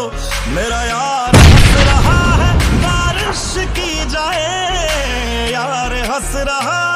मेरा यार हंस रहा है, बारिश की जाए, यार हंस रहा